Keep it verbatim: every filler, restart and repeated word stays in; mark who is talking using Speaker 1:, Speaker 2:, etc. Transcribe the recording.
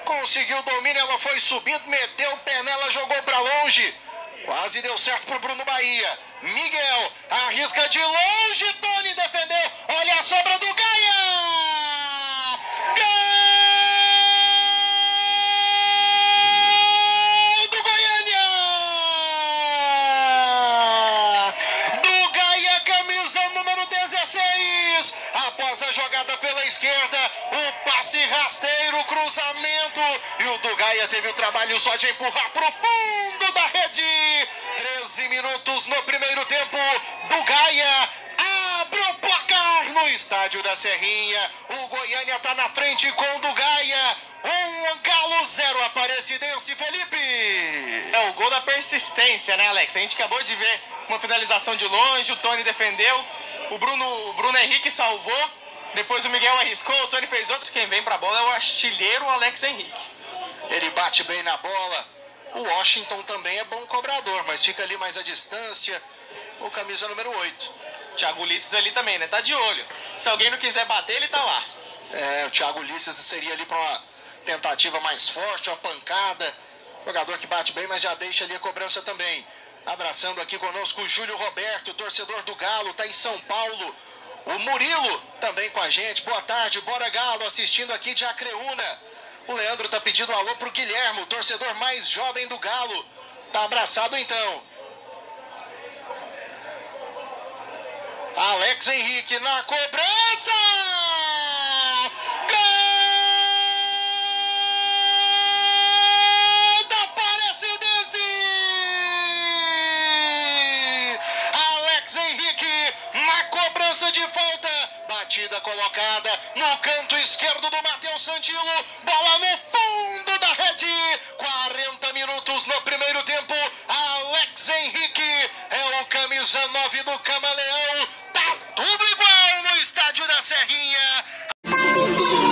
Speaker 1: conseguiu o domínio, ela foi subindo, meteu o pé nela, jogou pra longe. Quase deu certo pro Bruno Bahia. Miguel arrisca de longe, Tony defendeu. Olha a sobra do Gaia! Gol do Goiânia! Do Gaia, camisa número dezesseis. Após a jogada pela esquerda, o passe rasteiro, cruzamento. E o do Gaia teve o trabalho só de empurrar pro fundo da rede. treze minutos no primeiro tempo. Do Gaia abre o placar no estádio da Serrinha. O Goiânia está na frente com o do Gaia. Um Galo zero, Aparecidense, Felipe.
Speaker 2: É o gol da persistência, né, Alex? A gente acabou de ver uma finalização de longe, o Tony defendeu, o Bruno, o Bruno Henrique salvou, depois o Miguel arriscou, o Tony fez outro. Quem vem pra bola é o artilheiro Alex Henrique.
Speaker 1: Ele bate bem na bola. O Washington também é bom cobrador, mas fica ali mais à distância. O camisa número oito.
Speaker 2: Thiago Ulisses ali também, né? Tá de olho. Se alguém não quiser bater, ele tá lá.
Speaker 1: É, o Thiago Ulisses seria ali para uma tentativa mais forte, uma pancada. Jogador que bate bem, mas já deixa ali a cobrança também. Abraçando aqui conosco o Júlio Roberto, torcedor do Galo, tá em São Paulo. O Murilo também com a gente. Boa tarde, bora Galo, assistindo aqui de Acreúna. O Leandro tá pedindo um alô pro Guilhermo, torcedor mais jovem do Galo. Tá abraçado então. Alex Henrique na cobrança! Gol da Aparecidense! Alex Henrique na cobrança de falta. Batida colocada no canto esquerdo do Matheus Santilo. Bola no fundo da rede. quarenta minutos no primeiro tempo. Alex Henrique é o camisa nove do Camaleão. Tá tudo igual no estádio da Serrinha.